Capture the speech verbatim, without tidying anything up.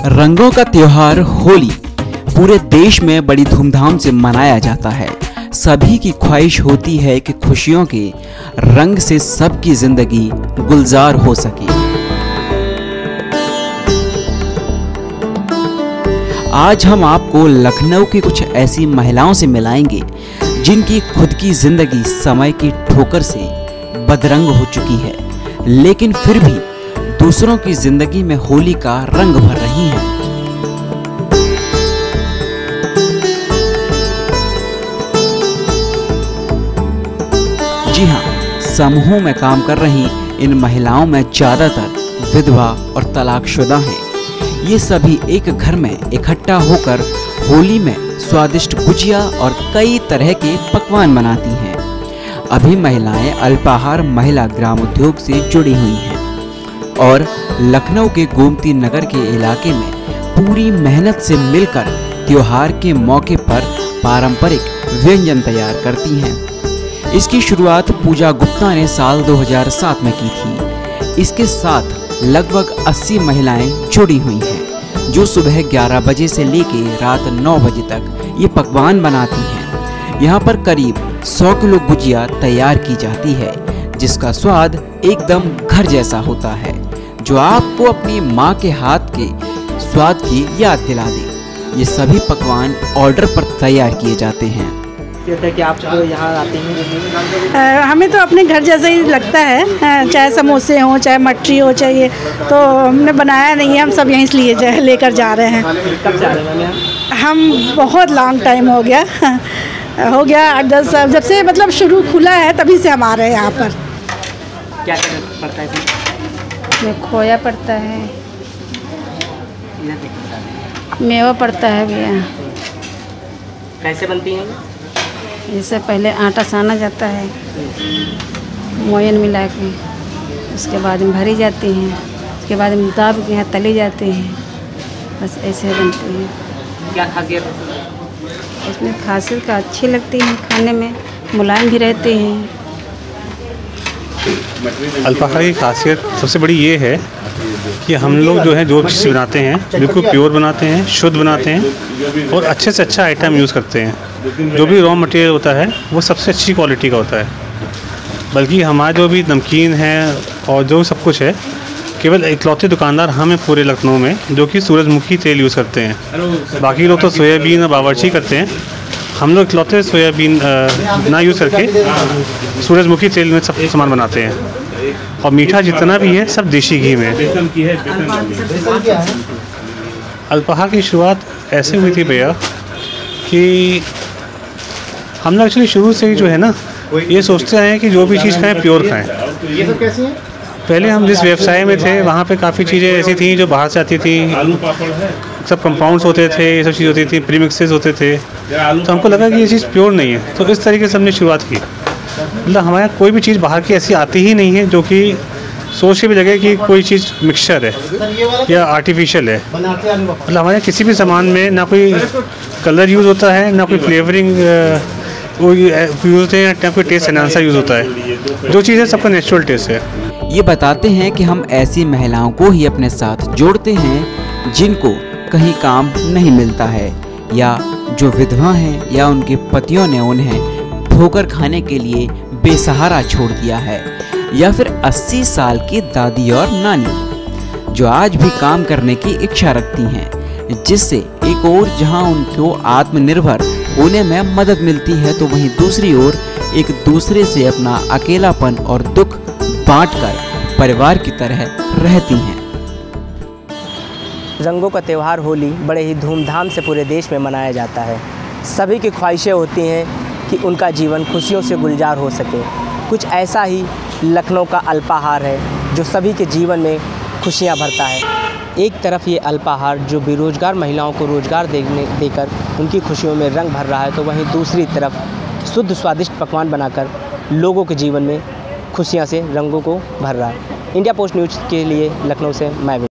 रंगों का त्योहार होली पूरे देश में बड़ी धूमधाम से मनाया जाता है। सभी की ख्वाहिश होती है कि खुशियों के रंग से सबकी जिंदगी गुलजार हो सके। आज हम आपको लखनऊ की कुछ ऐसी महिलाओं से मिलाएंगे जिनकी खुद की जिंदगी समय की ठोकर से बदरंग हो चुकी है, लेकिन फिर भी दूसरों की जिंदगी में होली का रंग भर रही हैं। जी हाँ, समूह में काम कर रही इन महिलाओं में ज्यादातर विधवा और तलाकशुदा हैं। ये सभी एक घर में इकट्ठा होकर होली में स्वादिष्ट गुजिया और कई तरह के पकवान बनाती हैं। अभी महिलाएं अल्पाहार महिला ग्राम उद्योग से जुड़ी हुई हैं और लखनऊ के गोमती नगर के इलाके में पूरी मेहनत से मिलकर त्योहार के मौके पर पारंपरिक व्यंजन तैयार करती हैं। इसकी शुरुआत पूजा गुप्ता ने साल दो हज़ार सात में की थी। इसके साथ लगभग अस्सी महिलाएं जुड़ी हुई हैं जो सुबह ग्यारह बजे से लेकर रात नौ बजे तक ये पकवान बनाती हैं। यहाँ पर करीब सौ किलो गुजिया तैयार की जाती है जिसका स्वाद एकदम घर जैसा होता है, जो आपको अपनी माँ के हाथ के स्वाद की याद दिला दे। ये सभी पकवान ऑर्डर पर तैयार किए जाते हैं। कि आप जो यहाँ आते हैं आ, हमें तो अपने घर जैसा ही लगता है, चाहे समोसे हों चाहे मटरी हो चाहिए, तो हमने बनाया नहीं है, हम सब यहीं से लिए जा लेकर जा रहे हैं। कब जा रहे हैं? हम बहुत लॉन्ग टाइम हो गया हो गया आठ दस साल, जब से मतलब शुरू खुला है तभी से हम आ रहे हैं यहाँ पर। क्या करना पड़ता है? में खोया पड़ता है, मेवा पड़ता है भैया। कैसे बनती हैं? जैसे पहले आटा साना जाता है मोयन मिला के, उसके बाद में भरी जाती हैं, उसके बाद में दाब के यहाँ तली जाती हैं, बस ऐसे बनती हैं। क्या खासियत है इसमें? खासियत का अच्छी लगती है, खाने में मुलायम भी रहती हैं। अल्पाहार की खासियत सबसे बड़ी ये है कि हम लोग जो है जो चीज़ बनाते हैं बिल्कुल प्योर बनाते हैं, शुद्ध बनाते हैं और अच्छे से अच्छा आइटम यूज़ करते हैं। जो भी रॉ मटेरियल होता है वो सबसे अच्छी क्वालिटी का होता है। बल्कि हमारा जो भी नमकीन है और जो सब कुछ है, केवल इकलौते दुकानदार हमें पूरे लखनऊ में जो कि सूरजमुखी तेल यूज़ करते हैं। बाकी लोग तो सोयाबीन और बावर्ची करते हैं, हम लोग इकलौते सोयाबीन ना यूज़ करके सूरजमुखी तेल में सब सामान बनाते हैं। और मीठा जितना भी है सब देसी घी में। अल्पाहार की शुरुआत ऐसे हुई थी भैया कि हम लोग एक्चुअली शुरू से ही जो है ना ये सोचते आए हैं कि जो भी चीज़ खाएं प्योर खाएं। पहले हम जिस व्यवसाय में थे वहाँ पे काफ़ी चीज़ें ऐसी थी जो बाहर से आती थी, सब कंपाउंड्स होते थे, ये सब चीज़ होती थी, प्रीमिक्सेस होते थे, तो हमको लगा कि ये चीज़ प्योर नहीं है। तो इस तरीके से हमने शुरुआत की। मतलब हमारे यहाँ कोई भी चीज़ बाहर की ऐसी आती ही नहीं है जो कि सोच के भी लगे कि कोई चीज़ मिक्सचर है या आर्टिफिशियल है। मतलब हमारे यहाँ किसी भी सामान में ना कोई कलर यूज़ होता है, ना कोई फ्लेवरिंग यूज़ होते हैं, ना कोई टेस्ट एनहांसर यूज़ होता है। जो चीज़ है सबका नेचुरल टेस्ट है। ये बताते हैं कि हम ऐसी महिलाओं को ही अपने साथ जोड़ते हैं जिनको कहीं काम नहीं मिलता है, या जो विधवा हैं या उनके पतियों ने उन्हें ठोकर खाने के लिए बेसहारा छोड़ दिया है, या फिर अस्सी साल की दादी और नानी जो आज भी काम करने की इच्छा रखती हैं, जिससे एक ओर जहां उनको आत्मनिर्भर होने में मदद मिलती है तो वहीं दूसरी ओर एक दूसरे से अपना अकेलापन और दुख बांटकर परिवार की तरह रहती हैं। रंगों का त्यौहार होली बड़े ही धूमधाम से पूरे देश में मनाया जाता है। सभी की ख्वाहिशें होती हैं कि उनका जीवन खुशियों से गुलजार हो सके। कुछ ऐसा ही लखनऊ का अल्पाहार है जो सभी के जीवन में खुशियां भरता है। एक तरफ ये अल्पाहार जो बेरोजगार महिलाओं को रोजगार देने देकर उनकी खुशियों में रंग भर रहा है, तो वहीं दूसरी तरफ शुद्ध स्वादिष्ट पकवान बनाकर लोगों के जीवन में खुशियां से रंगों को भर रहा है। इंडिया पोस्ट न्यूज़ के लिए लखनऊ से मैं